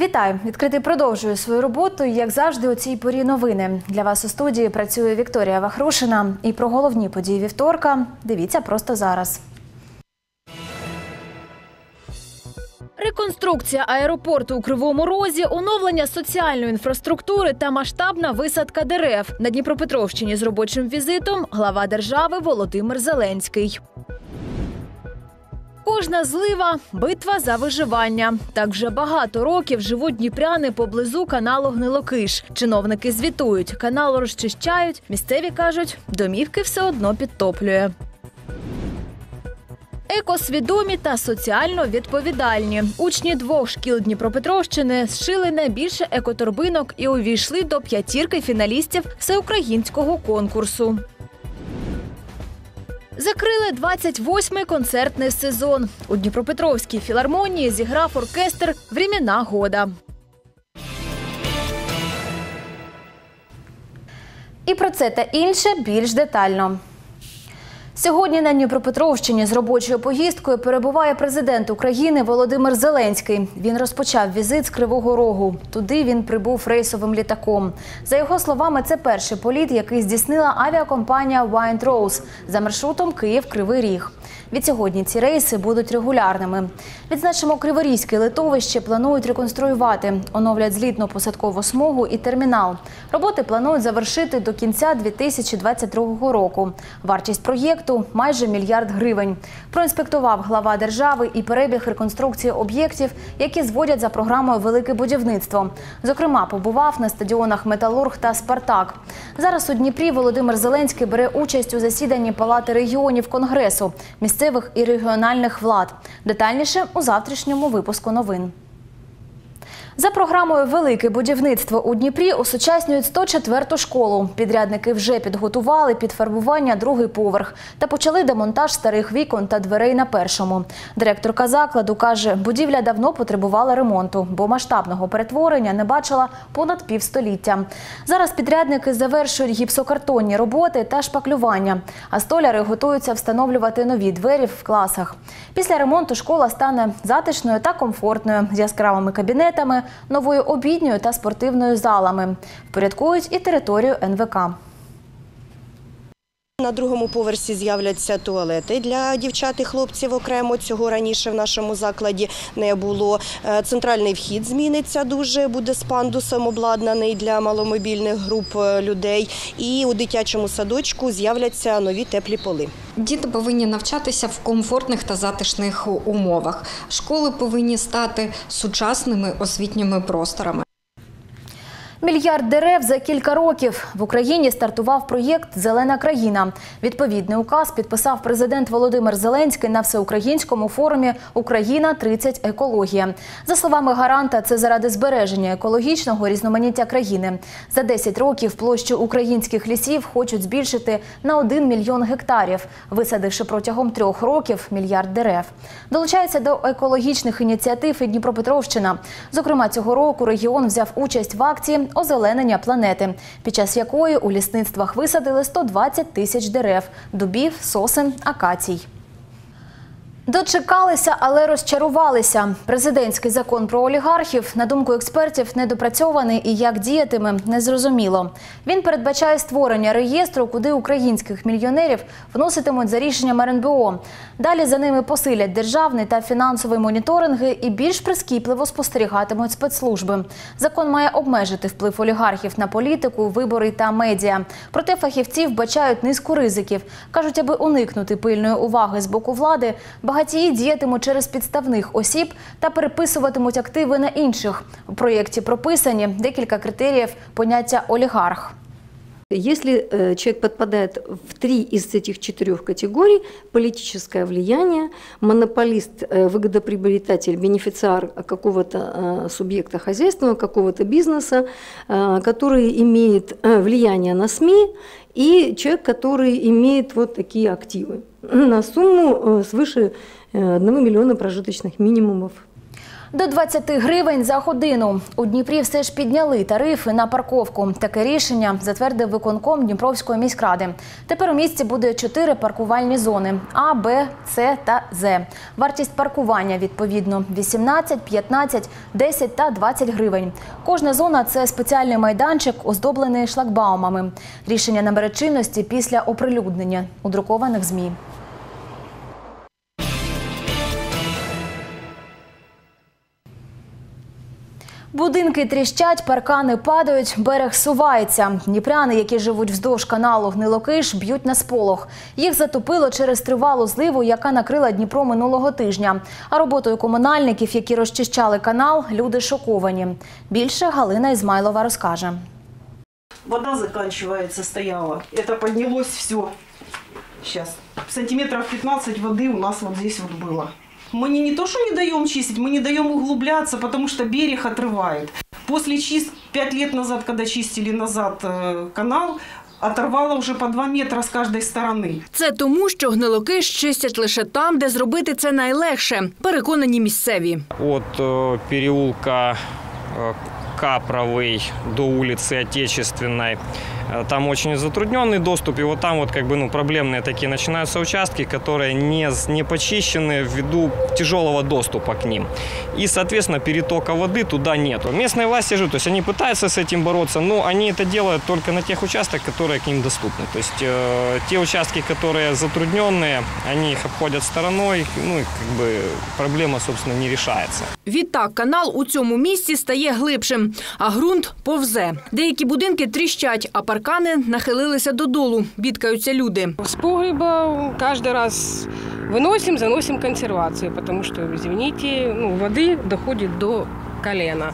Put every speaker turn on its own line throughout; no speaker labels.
Вітаю! Відкритий продовжує свою роботу, як завжди, у цій порі новини. Для вас у студії працює Вікторія Вахрушина. І про головні події вівторка дивіться просто зараз. Реконструкція аеропорту у Кривому Розі, оновлення соціальної інфраструктури та масштабна висадка дерев. На Дніпропетровщині з робочим візитом глава держави Володимир Зеленський. Кожна злива – битва за виживання. Так вже багато років живуть дніпряни поблизу каналу Гнилокиш. Чиновники звітують, канал розчищають, місцеві кажуть, домівки все одно підтоплює. Екосвідомі та соціально відповідальні. Учні 2 шкіл Дніпропетровщини зшили найбільше екоторбинок і увійшли до 5 фіналістів всеукраїнського конкурсу. Закрили 28-й концертний сезон. У Дніпропетровській філармонії зіграв оркестр «Времена года». І про це та інше більш детально. Сьогодні на Дніпропетровщині з робочою поїздкою перебуває президент України Володимир Зеленський. Він розпочав візит з Кривого Рогу. Туди він прибув рейсовим літаком. За його словами, це перший політ, який здійснила авіакомпанія Windrose за маршрутом Київ-Кривий Ріг. Відсьогодні ці рейси будуть регулярними. Відзначимо, Криворізьке литовище планують реконструювати. Оновлять злітно-посадкову смугу і термінал. Роботи планують завершити до кінця 2022 року. Вартість проєкту – майже $1 мільярд. Проінспектував глава держави і перебіг реконструкції об'єктів, які зводять за програмою «Велике будівництво». Зокрема, побував на стадіонах «Металург» та «Спартак». Зараз у Дніпрі Володимир Зеленський бере участь у засіданні Палати регіонів Конгресу, місцевих і регіональних влад. Детальніше у завтрашньому випуску новин. За програмою «Велике будівництво» у Дніпрі осучаснюють 104-ту школу. Підрядники вже підготували під фарбування 2-й поверх та почали демонтаж старих вікон та дверей на 1-му. Директорка закладу каже, будівля давно потребувала ремонту, бо масштабного перетворення не бачила понад півстоліття. Зараз підрядники завершують гіпсокартонні роботи та шпаклювання, а столяри готуються встановлювати нові двері в класах. Після ремонту школа стане затишною та комфортною, з яскравими кабінетами, новою обідньою та спортивною залами. Впорядкують і територію НВК.
На 2-му поверсі з'являться туалети для дівчат і хлопців окремо. Цього раніше в нашому закладі не було. Центральний вхід зміниться дуже, буде з пандусом обладнаний для маломобільних груп людей. І у дитячому садочку з'являться нові теплі поли.
Діти повинні навчатися в комфортних та затишних умовах. Школи повинні стати сучасними освітніми просторами.
1 мільярд дерев за кілька років. В Україні стартував проєкт «Зелена країна». Відповідний указ підписав президент Володимир Зеленський на всеукраїнському форумі «Україна-30. Екологія». За словами гаранта, це заради збереження екологічного різноманіття країни. За 10 років площу українських лісів хочуть збільшити на 1 мільйон гектарів, висадивши протягом 3 років 1 мільярд дерев. Долучається до екологічних ініціатив і Дніпропетровщина. Зокрема, цього року регіон взяв участь в акції «Озеленення планети», під час якої у лісництвах висадили 120 тисяч дерев – дубів, сосен, акацій. Дочекалися, але розчарувалися. Президентський закон про олігархів, на думку експертів, недопрацьований і як діятиме – незрозуміло. Він передбачає створення реєстру, куди українських мільйонерів вноситимуть за рішенням РНБО. Далі за ними посилять державний та фінансовий моніторинги і більш прискіпливо спостерігатимуть спецслужби. Закон має обмежити вплив олігархів на політику, вибори та медіа. Проте фахівці вбачають низку ризиків. Кажуть, аби уникнути пильної уваги з боку влади, багатії діятимуть через підставних осіб та переписуватимуть активи на інших. У проєкті прописані декілька критеріїв поняття «олігарх».
Если человек подпадает в 3 из этих 4 категорий – политическое влияние, монополист, выгодоприобретатель, бенефициар какого-то субъекта хозяйственного, какого-то бизнеса, который имеет влияние на СМИ, и человек, который имеет вот такие активы на сумму свыше 1 миллиона прожиточных минимумов.
До 20 гривень за годину. У Дніпрі все ж підняли тарифи на парковку. Таке рішення затвердив виконком Дніпровської міськради. Тепер у місті буде 4 паркувальні зони – А, Б, С та З. Вартість паркування відповідно 18, 15, 10 та 20 гривень. Кожна зона – це спеціальний майданчик, оздоблений шлагбаумами. Рішення набере чинності після оприлюднення у друкованих ЗМІ. Будинки тріщать, паркани падають, берег сувається. Дніпряни, які живуть вздовж каналу Гнилокиш, б'ють на сполох. Їх затопило через тривалу зливу, яка накрила Дніпро минулого тижня. А роботою комунальників, які розчищали канал, люди шоковані. Більше Галина Ізмайлова розкаже.
Вода заканчивается, стояла. Это поднялось все. Сейчас. Сантиметров 15 воды у нас вот здесь вот было. Мы не то, что не даем чистить, мы не даем углубляться, потому что берег отрывает. После 5 лет назад, когда чистили назад канал, оторвало вже по 2 метри з кожної сторони.
Це тому, що Гнилокиш чистять лише там, де зробити це найлегше, переконані місцеві.
От переулка Капровый до улицы Отечественной. Там очень затрудненный доступ, и вот там вот проблемные такие начинаются участки, которые не почищены ввиду тяжелого доступа к ним. И, соответственно, перетока воды туда нету. Местные власти же, то есть они пытаются с этим бороться, но они это делают только на тех участках, которые к ним доступны. То есть те участки, которые затрудненные, они их обходят стороной, проблема, собственно, не решается.
Відтак канал у цьому місці стає глибшим, а ґрунт повзе. Деякі будинки тріщать, а паркани нахилилися додолу, бідкаються люди.
С погреба каждый раз выносим, заносим консервацию, потому что, извините, воды доходит до колена.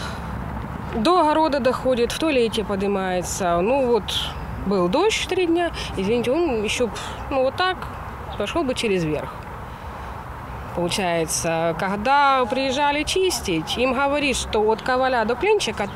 До огорода доходит, в туалете поднимается. Был дождь 3 дня, извините, он еще вот так пошел бы через верх. Получается, когда приезжали чистить, им говорит, что от коваля до клинчика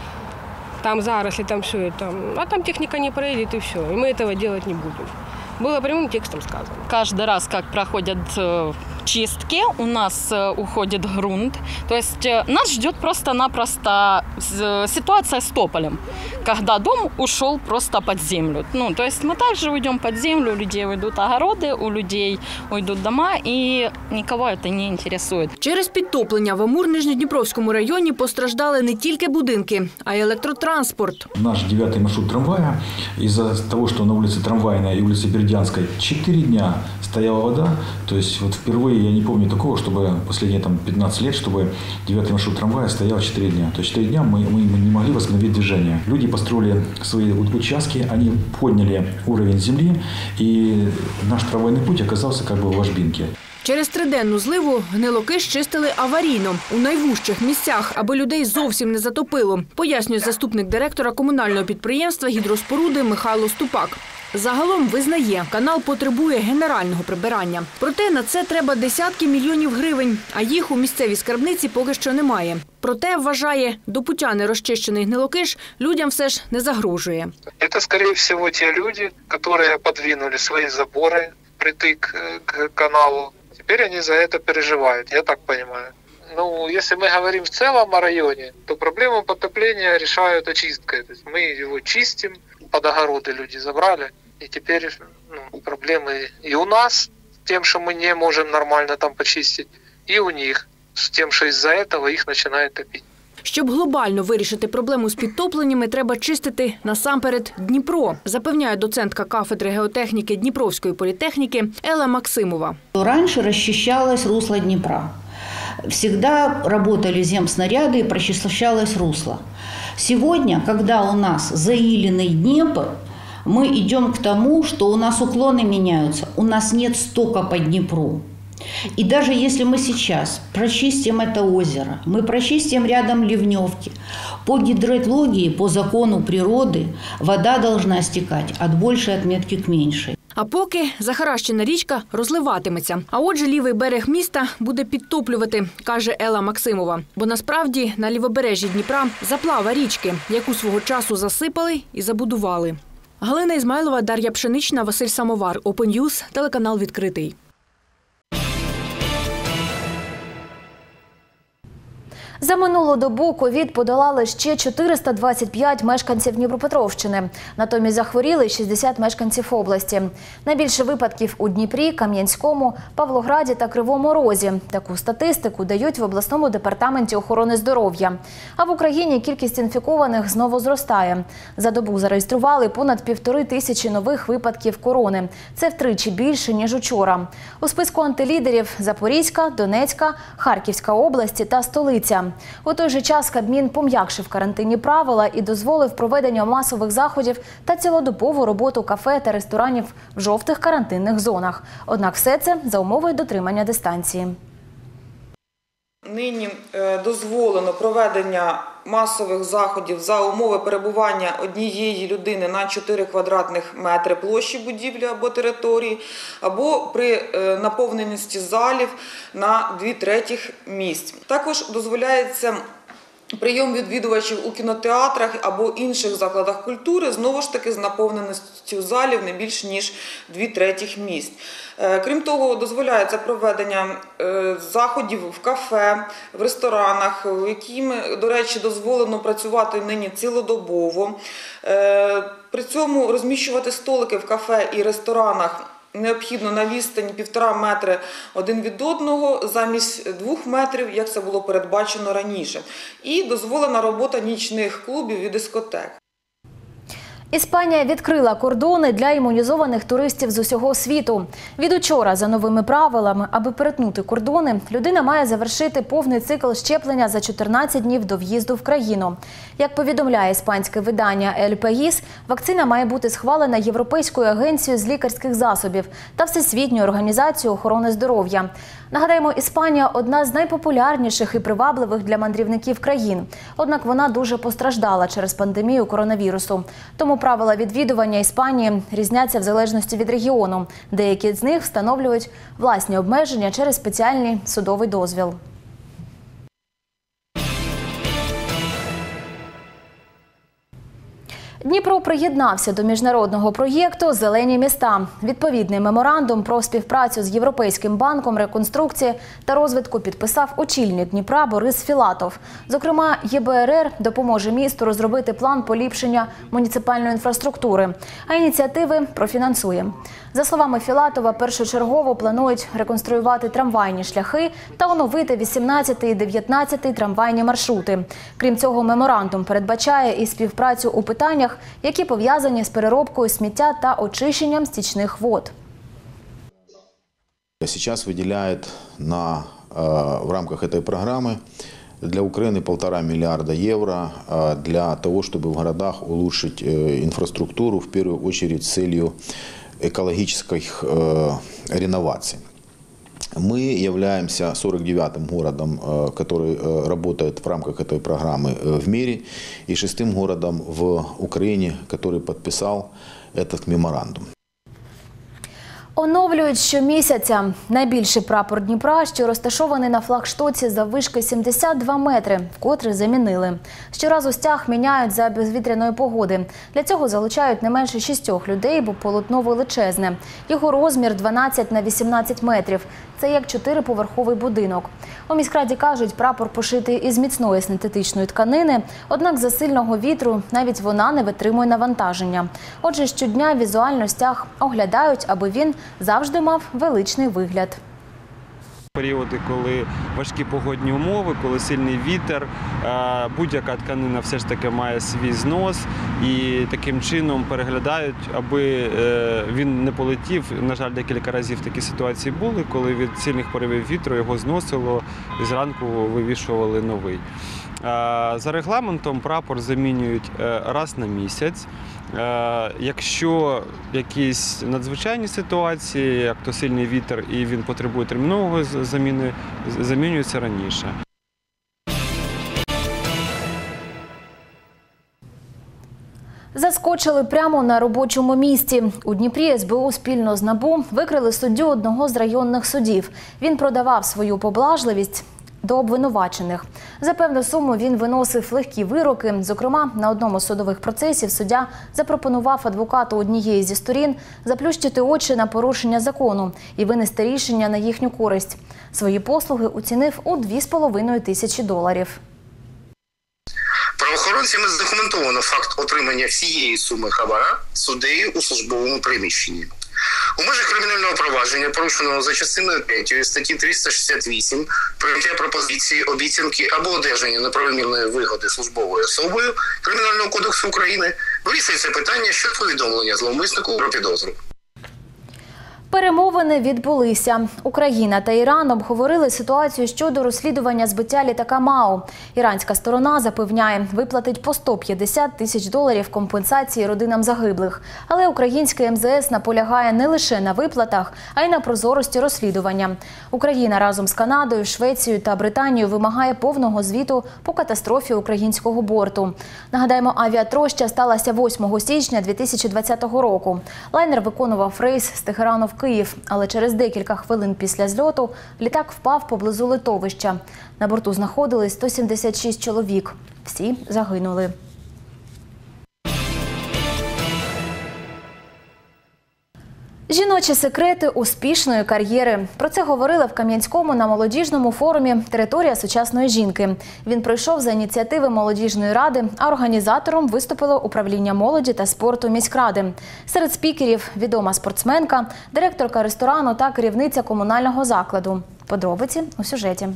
там заросли, там все это, а там техника не проедет и все, и мы этого делать не будем. Было прямым текстом сказано.
Каждый раз, как проходят чистки, у нас уходит грунт. То есть нас ждет просто-напросто ситуация с тополем, когда дом ушел просто под землю. То есть мы также уйдем под землю, у людей уйдут огороды, у людей уйдут дома, и никого это не интересует.
Через підтоплення в Амур-Нижньодніпровському районі постраждали не тільки будинки, а й електротранспорт.
Наш 9-й маршрут трамвая, из-за того, что на улице Трамвайной и улице Бердянской 4 дня стояла вода, то есть впервые я не помню такого, чтобы последние 15 лет, чтобы 9-й маршрут трамвая стоял 4 дня. То есть 4 дня мы не могли восстановить движение. Люди построили свои участки, они подняли уровень земли, и наш трамвайный путь оказался в ложбинке.
Через 3-денну зливу Гнилокиш чистили аварійно, у найвужчих місцях, аби людей зовсім не затопило, пояснює заступник директора комунального підприємства гідроспоруди Михайло Ступак. Загалом визнає, канал потребує генерального прибирання. Проте на це треба десятки мільйонів гривень, а їх у місцевій скарбниці поки що немає. Проте, вважає, до пуття нерозчищений Гнилокиш людям все ж не загрожує.
Це, скоріше всього, ті люди, які подвинули свої забори притик к каналу. Теперь они за это переживают, я так понимаю. Если мы говорим в целом о районе, то проблему потопления решают очисткой. То есть мы его чистим, под огороды люди забрали, и теперь проблемы и у нас с тем, что мы не можем нормально там почистить, и у них с тем, что из-за этого их начинает топить.
Щоб глобально вирішити проблему з підтопленнями, треба чистити насамперед Дніпро, запевняє доцентка кафедри геотехніки Дніпровської політехніки Елла Максимова.
Раньше расчищалось русло Днепра. Всегда работали земснаряды и прочищалось русло. Сегодня, когда у нас заиленный Днепр, мы идем к тому, что у нас уклоны меняются, у нас нет стока по Днепру. И даже если мы сейчас прочистим это озеро, мы прочистим рядом ливневки, по гидрологии, по закону природы, вода должна стекать от большей отметки к меньшей.
А поки захаращена річка розливатиметься. А отже, лівий берег міста буде підтоплювати, каже Елла Максимова. Бо насправді на лівобережжі Дніпра заплава річки, яку свого часу засипали і забудували. Галина Ізмайлова, Дар'я Пшенична, Василь Самовар. Open News, телеканал «Відкритий».
За минулу добу ковід подолали ще 425 мешканців Дніпропетровщини. Натомість захворіли 60 мешканців області. Найбільше випадків у Дніпрі, Кам'янському, Павлограді та Кривому Розі. Таку статистику дають в обласному департаменті охорони здоров'я. А в Україні кількість інфікованих знову зростає. За добу зареєстрували понад 1500 нових випадків корони. Це втричі більше, ніж учора. У списку антилідерів – Запорізька, Донецька, Харківська області та столиця. У той же час Кабмін пом'якшив карантинні правила і дозволив проведення масових заходів та цілодобову роботу кафе та ресторанів в жовтих карантинних зонах. Однак все це за умови дотримання дистанції.
Нині дозволено проведення масових заходів за умови перебування однієї людини на 4 квадратних метри площі будівлі або території, або при наповненості залів на 2/3 місць. Також дозволяється прийом відвідувачів у кінотеатрах або інших закладах культури, знову ж таки, з наповненістю залів не більш ніж 2/3 місць. Крім того, дозволяється проведення заходів в кафе, в ресторанах, в яким, до речі, дозволено працювати нині цілодобово. При цьому розміщувати столики в кафе і ресторанах необхідно на відстані 1,5 метри один від одного замість 2 метрів, як це було передбачено раніше. І дозволена робота нічних клубів і дискотек.
Іспанія відкрила кордони для імунізованих туристів з усього світу. Від учора, за новими правилами, аби перетнути кордони, людина має завершити повний цикл щеплення за 14 днів до в'їзду в країну. Як повідомляє іспанське видання «Ель Паїс», вакцина має бути схвалена Європейською агенцією з лікарських засобів та Всесвітньою організацією охорони здоров'я. Нагадаємо, Іспанія – одна з найпопулярніших і привабливих для мандрівників країн. Однак вона дуже постраждала через пандемію коронавірусу. Тому правила відвідування Іспанії різняться в залежності від регіону. Деякі з них встановлюють власні обмеження через спеціальний судовий дозвіл. Дніпро приєднався до міжнародного проєкту «Зелені міста». Відповідний меморандум про співпрацю з Європейським банком реконструкції та розвитку підписав очільник Дніпра Борис Філатов. Зокрема, ЄБРР допоможе місту розробити план поліпшення муніципальної інфраструктури, а ініціативи профінансує. За словами Філатова, першочергово планують реконструювати трамвайні шляхи та оновити 18 і 19 трамвайні маршрути. Крім цього, меморандум передбачає і співпрацю у питаннях, які пов'язані з переробкою сміття та очищенням стічних вод.
Сейчас выделяет в рамках этой программы для Украины 1,5 миллиарда евро для того, чтобы в городах улучшить инфраструктуру, в первую очередь с целью экологических реноваций. Мы являемся 49-м городом, который работает в рамках этой программы в мире, и 6-м городом в Украине, который подписал этот меморандум.
Оновлюють щомісяця. Найбільший прапор Дніпра, що розташований на флагштоці заввишки 72 метри, вкотре замінили. Щоразу стяг міняють за безвітряної погоди. Для цього залучають не менше 6 людей, бо полотно величезне. Його розмір 12 на 18 метрів. Це як 4-поверховий будинок. У міськраді кажуть, прапор пошитий із міцної синтетичної тканини, однак за сильного вітру навіть вона не витримує навантаження. Отже, щодня візуально стяг оглядають, аби він завжди мав величний вигляд.
Періоди, коли важкі погодні умови, коли сильний вітер, будь-яка тканина все ж таки має свій знос і таким чином переглядають, аби він не полетів. На жаль, декілька разів такі ситуації були, коли від сильних поривів вітру його зносило і зранку вивішували новий. За регламентом прапор замінюють раз на місяць. Якщо якісь надзвичайні ситуації, як то сильний вітер і він потребує термінової заміни, замінюється раніше.
Заскочили прямо на робочому місці. У Дніпрі СБУ спільно з НАБУ викрили суддю одного з районних судів. Він продавав свою поблажливість до обвинувачених. За певну суму він виносив легкі вироки. Зокрема, на одному з судових процесів суддя запропонував адвокату однієї зі сторін заплющити очі на порушення закону і винести рішення на їхню користь. Свої послуги оцінив у $2,5 тисячі.
Правоохоронцями задокументовано факт отримання всієї суми хабара суддею у службовому приміщенні. У межах кримінального провадження, порушеного за частиною 3 статті 368, прийняття пропозиції, обіцянки або одержання неправомірної вигоди службовою особою Кримінального кодексу України, вирішується питання щодо повідомлення зловмиснику про підозру.
Перемовини відбулися. Україна та Іран обговорили ситуацію щодо розслідування збиття літака МАУ. Іранська сторона запевняє, виплатить по $150 тисяч компенсації родинам загиблих. Але українське МЗС наполягає не лише на виплатах, а й на прозорості розслідування. Україна разом з Канадою, Швецією та Британією вимагає повного звіту по катастрофі українського борту. Нагадаємо, авіатроща сталася 8 січня 2020 року. Лайнер виконував рейс з Тегерану в Київ, але через декілька хвилин після зльоту літак впав поблизу литовища. На борту знаходились 176 чоловік. Всі загинули. Жіночі секрети успішної кар'єри. Про це говорили в Кам'янському на молодіжному форумі «Територія сучасної жінки». Він пройшов за ініціативи молодіжної ради, а організатором виступило управління молоді та спорту міськради. Серед спікерів – відома спортсменка, директорка ресторану та керівниця комунального закладу. Подробиці у сюжеті.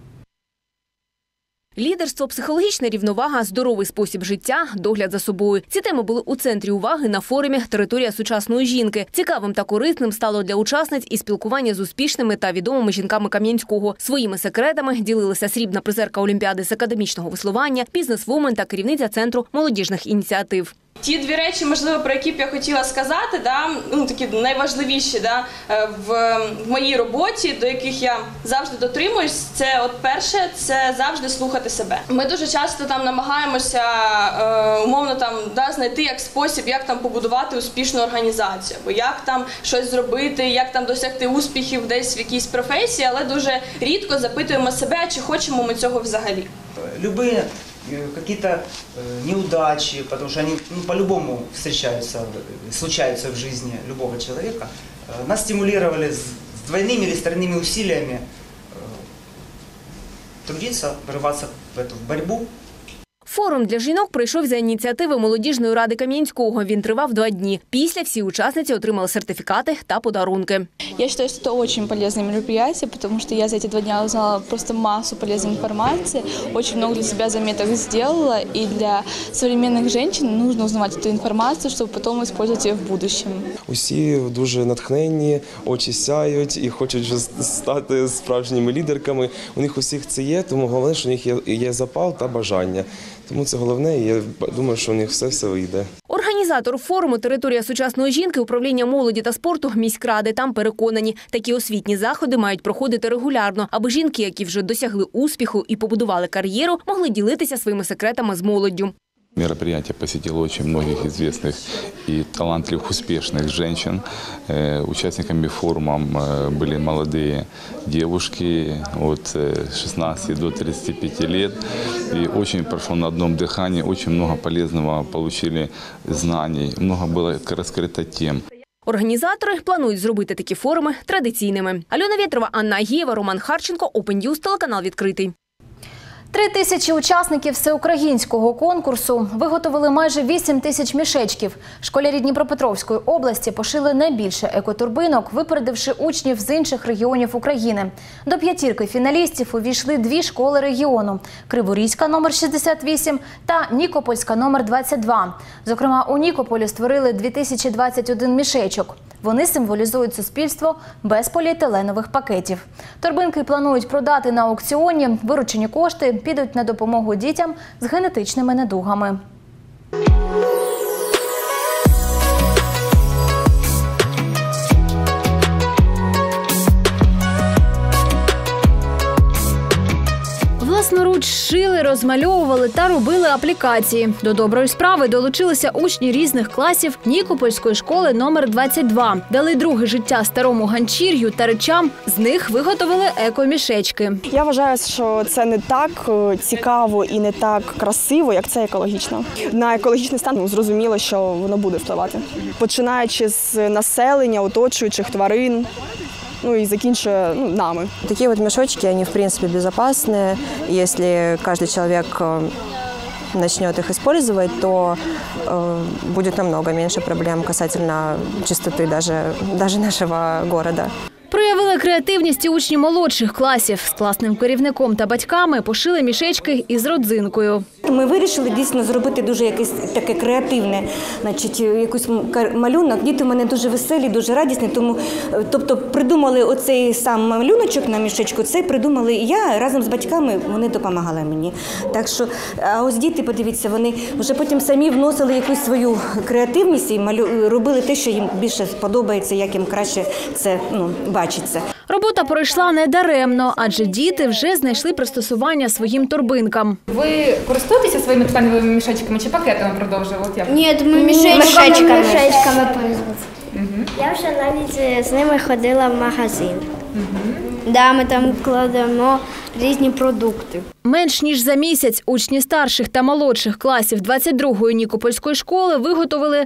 Лідерство, психологічна рівновага, здоровий спосіб життя, догляд за собою. Ці теми були у центрі уваги на форумі «Територія сучасної жінки». Цікавим та корисним стало для учасниць і спілкування з успішними та відомими жінками Кам'янського. Своїми секретами ділилася срібна призерка Олімпіади з академічного веслування, бізнес-вумен та керівниця Центру молодіжних ініціатив.
Ті дві речі, можливо, про які б я хотіла сказати, такі найважливіші в моїй роботі, до яких я завжди дотримуюсь, це перше, це завжди слухати себе. Ми дуже часто намагаємося умовно знайти як спосіб, як побудувати успішну організацію, або як щось зробити, як досягти успіхів десь в якійсь професії, але дуже рідко запитуємо себе, чи хочемо ми цього взагалі.
Любые какие-то неудачи, потому что они по-любому случаются в жизни любого человека, нас стимулировали с двойными или тройными усилиями трудиться, вырываться в эту борьбу.
Форум для жінок пройшов за ініціативи молодіжної ради Кам'янського. Він тривав 2 дні. Після всі учасниці отримали сертифікати та подарунки.
Я считаю, что это очень полезное мероприятие, потому что я за эти 2 дня узнала просто массу полезной информации, очень много для себя заметок сделала, и для современных женщин нужно узнавать эту информацию, чтобы потом использовать ее в будущем.
Усі дуже натхненні, очі сяють і хочуть вже стати справжніми лідерками. У них усіх це є, тому головне, що у них є запал та бажання. Тому це головне, і я думаю, що у них все вийде.
Організатор форуму «Територія сучасної жінки» управління молоді та спорту міськради там переконані, такі освітні заходи мають проходити регулярно, аби жінки, які вже досягли успіху і побудували кар'єру, могли ділитися своїми секретами з молоддю.
Мероприятие посетило очень многих известных и талантливых, успешных женщин. Участниками форума были молодые девушки от 16 до 35 лет. И очень прошло на одном дыхании, очень много полезного получили знаний, много было раскрыто тем.
Організатори планують зробити такі форуми традиційними. Альона Вєтрова, Анна Агієва, Роман Харченко, Open News, телеканал «Відкритий».
3000 учасників всеукраїнського конкурсу виготовили майже 8000 мішечків. Школярі Дніпропетровської області пошили найбільше екотурбинок, випередивши учнів з інших регіонів України. До 5 фіналістів увійшли 2 школи регіону – Криворізька номер 68 та Нікопольська номер 22. Зокрема, у Нікополі створили 2021 мішечок. Вони символізують суспільство без поліетиленових пакетів. Торбинки планують продати на аукціоні. Виручені кошти підуть на допомогу дітям з генетичними недугами. Власноруч шили, розмальовували та робили аплікації. До доброї справи долучилися учні різних класів Нікопольської школи номер 22. Дали друге життя старому ганчір'ю та речам, з них виготовили екомішечки.
Я вважаю, що це не так цікаво і не так красиво, як це екологічно. На екологічний стан зрозуміло, що воно буде впливати. Починаючи з населення, оточуючих тварин, и заканчивая нами.
Такие вот мешочки, они в принципе безопасные. Если каждый человек
начнет их использовать, то будет намного меньше проблем касательно чистоты даже нашего города.
Проявили креативність і учні молодших класів. З класним керівником та батьками пошили мішечки із родзинкою.
Ми вирішили дійсно зробити дуже якесь таке креативне, значить, якийсь малюнок. Діти в мене дуже веселі, дуже радісні, тобто придумали оцей сам малюночок на мішечку, це придумали і я разом з батьками, вони допомагали мені. Так що, а ось діти, подивіться, вони вже потім самі вносили якусь свою креативність і робили те, що їм більше сподобається, як їм краще це бачиться.
Робота пройшла недаремно, адже діти вже знайшли пристосування своїм торбинкам.
Ви користуєтеся своїми тканевими мішечками чи пакетами продовжували?
Ні, ми мішечками пользувалися. Я вже навіть з ними ходила в магазин. Да, ми там кладемо різні продукти.
Менш ніж за місяць учні старших та молодших класів 22-ї Нікопольської школи виготовили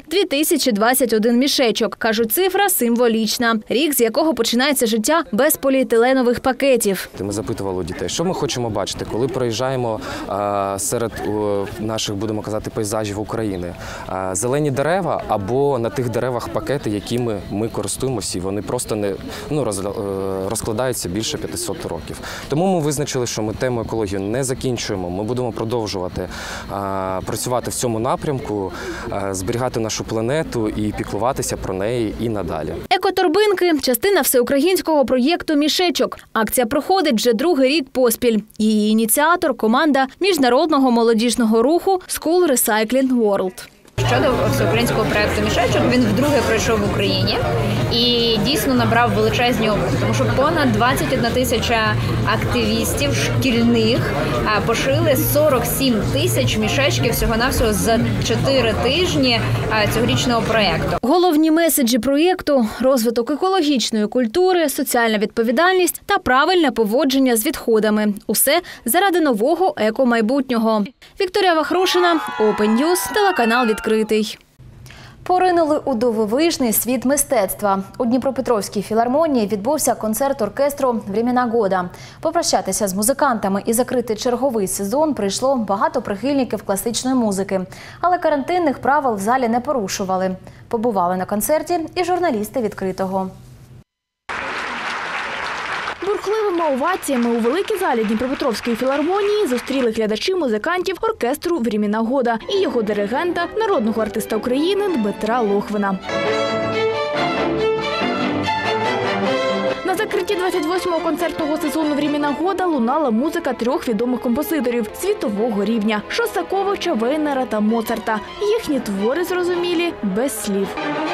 2021 мішечок. Кажуть, цифра символічна. Рік, з якого починається життя без поліетиленових пакетів.
Ми запитували у дітей, що ми хочемо бачити, коли проїжджаємо серед наших, будемо казати, пейзажів України. Зелені дерева або на тих деревах пакети, якими ми користуємося, і вони просто не розкладаються більше 500 років. Тому ми визначили, що ми тему екології не закінчуємо. Ми будемо продовжувати працювати в цьому напрямку, зберігати нашу планету і піклуватися про неї і надалі.
Екоторбинки – частина всеукраїнського проєкту «Мішечок». Акція проходить вже другий рік поспіль. Її ініціатор – команда міжнародного молодіжного руху «School Recycling World».
Щодо всеукраїнського проєкту «Мішечок», він вдруге пройшов в Україні і дійсно набрав величезні оберти, тому що понад 21 тисяча активістів шкільних пошили 47 тисяч мішечків всього-навсього за 4 тижні цьогорічного проєкту.
Головні меседжі проєкту – розвиток екологічної культури, соціальна відповідальність та правильне поводження з відходами. Усе заради нового екомайбутнього. Вікторія Вахрушина, Open News, телеканал «Відкритий». Поринули у дивовижний світ мистецтва. У Дніпропетровській філармонії відбувся концерт оркестру «Времена года». Попрощатися з музикантами і закрити черговий сезон прийшло багато прихильників класичної музики. Але карантинних правил в залі не порушували. Побували на концерті і журналісти «Відкритого».
Бурхливими оваціями у великій залі Дніпропетровської філармонії зустріли глядачі музикантів оркестру «Времена года» і його диригента, народного артиста України Дмитра Лохвина. На закритті 28-го концертного сезону «Времена года» лунала музика 3 відомих композиторів світового рівня – Шостаковича, Вейнера та Моцарта. Їхні твори зрозумілі без слів.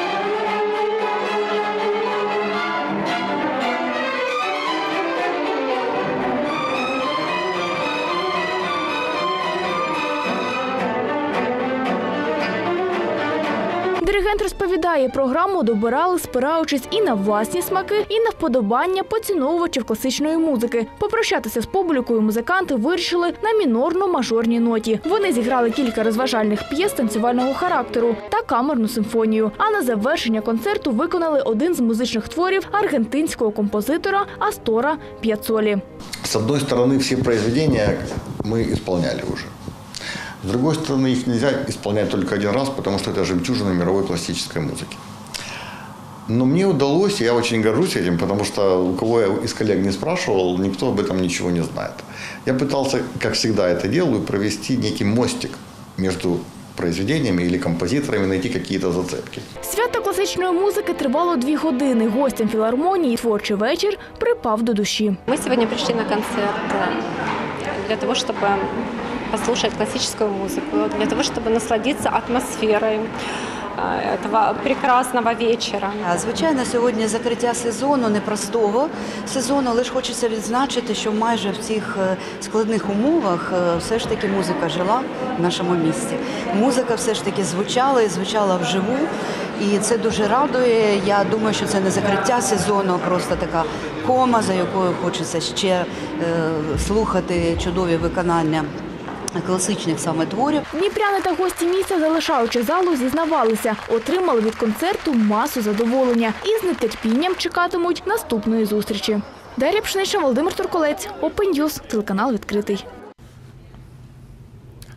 Диригент розповідає, програму добирали, спираючись і на власні смаки, і на вподобання поціновувачів класичної музики. Попрощатися з публікою музиканти вирішили на мінорно-мажорній ноті. Вони зіграли кілька розважальних п'єс танцювального характеру та камерну симфонію. А на завершення концерту виконали один з музичних творів аргентинського композитора Астора Пьяццолі.
С одной стороны, все произведения мы исполняли уже. С другой стороны, их нельзя исполнять только один раз, потому что это жемчужина мировой классической музыки. Но мне удалось, я очень горжусь этим, потому что у кого я из коллег не спрашивал, никто об этом ничего не знает. Я пытался, как всегда это делаю, провести некий мостик между произведениями или композиторами, найти какие-то зацепки.
Свято класичної музики тривало 2 години. Гостям філармонії творчий вечір припав до душі.
Ми сьогодні прийшли на концерт для того, щоб послушать классическую музыку, для того, чтобы насладиться атмосферой этого прекрасного вечора.
Звичайно, сьогодні закриття сезону, непростого сезону, лише хочеться відзначити, що майже в цих складних умовах все ж таки музика жила в нашому місті. Музика все ж таки звучала і звучала вживу, і це дуже радує. Я думаю, що це не закриття сезону, а просто така кома, за якою хочеться ще слухати чудові виконання класичних саме творів.
Дніпряни та гості міста, залишаючи залу, зізнавалися, отримали від концерту масу задоволення і з нетерпінням чекатимуть наступної зустрічі. Дар'я Пшенична, Володимир Турколець, Open News, телеканал «Відкритий».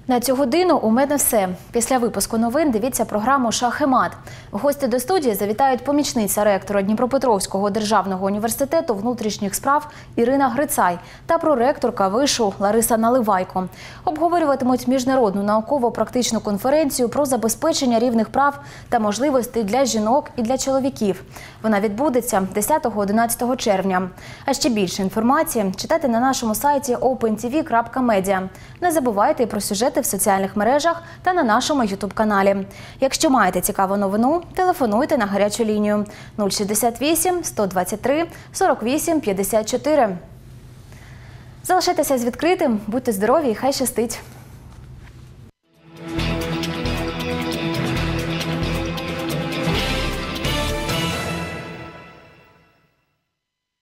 На цю годину у мене все. Після випуску новин дивіться програму «Шах і мат». В гості до студії завітають помічниця ректора Дніпропетровського державного університету внутрішніх справ Ірина Грицай та проректорка вишу Лариса Наливайко. Обговорюватимуть міжнародну науково-практичну конференцію про забезпечення рівних прав та можливостей для жінок і для чоловіків. Вона відбудеться 10-11 червня. А ще більше інформації читайте на нашому сайті opentv.media. Не забувайте про сюжети в соціальних мережах та на нашому YouTube-каналі. Якщо маєте цікаву новину, телефонуйте на гарячу лінію 068 123 48 54. Залишайтеся з відкритим, будьте здорові і хай щастить!